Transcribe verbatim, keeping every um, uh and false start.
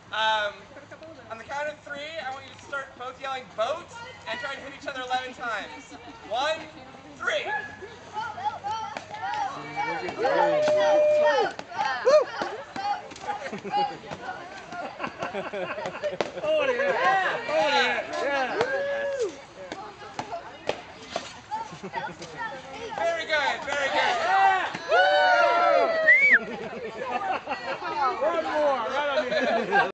Um, on the count of three, I want you to start both yelling boat and try to hit each other eleven times. One, three. Oh yeah! Oh yeah! Yeah! Very good, very good. One more, right on the end.